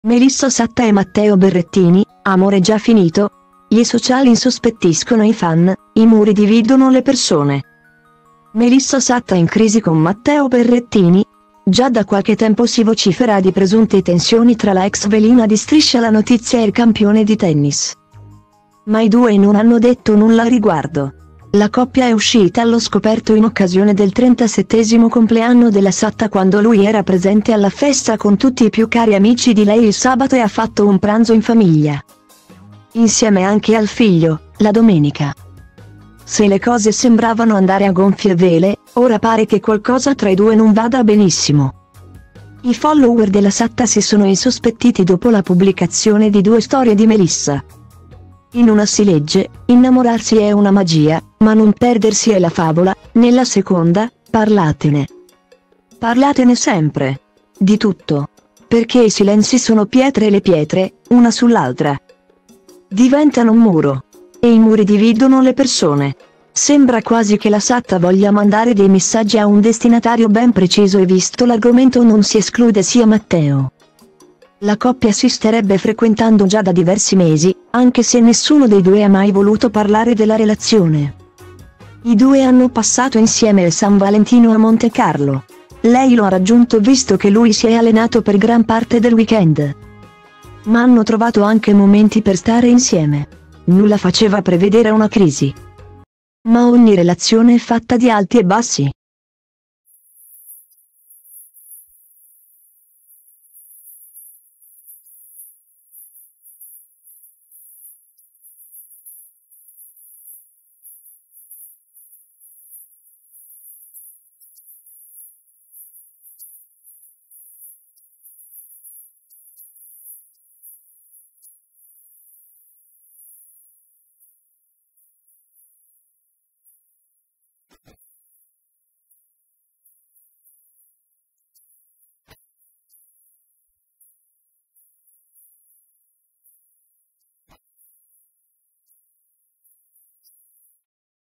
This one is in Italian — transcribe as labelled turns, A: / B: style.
A: Melissa Satta e Matteo Berrettini, amore già finito? Gli social insospettiscono i fan, i muri dividono le persone. Melissa Satta in crisi con Matteo Berrettini? Già da qualche tempo si vocifera di presunte tensioni tra la ex velina di Striscia la Notizia e il campione di tennis. Ma i due non hanno detto nulla a riguardo. La coppia è uscita allo scoperto in occasione del 37° compleanno della Satta, quando lui era presente alla festa con tutti i più cari amici di lei il sabato e ha fatto un pranzo in famiglia. Insieme anche al figlio, la domenica. Se le cose sembravano andare a gonfie vele, ora pare che qualcosa tra i due non vada benissimo. I follower della Satta si sono insospettiti dopo la pubblicazione di due storie di Melissa. In una si legge: innamorarsi è una magia, ma non perdersi è la favola. Nella seconda: parlatene. Parlatene sempre. Di tutto. Perché i silenzi sono pietre e le pietre, una sull'altra, diventano un muro. E i muri dividono le persone. Sembra quasi che la Satta voglia mandare dei messaggi a un destinatario ben preciso e visto l'argomento non si esclude sia Matteo. La coppia si starebbe frequentando già da diversi mesi, anche se nessuno dei due ha mai voluto parlare della relazione. I due hanno passato insieme il San Valentino a Monte Carlo. Lei lo ha raggiunto visto che lui si è allenato per gran parte del weekend. Ma hanno trovato anche momenti per stare insieme. Nulla faceva prevedere una crisi. Ma ogni relazione è fatta di alti e bassi.